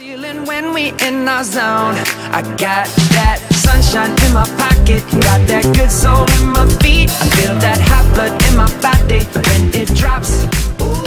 Feeling when we in our zone. I got that sunshine in my pocket, got that good soul in my feet. I feel that hot blood in my body when it drops. Ooh.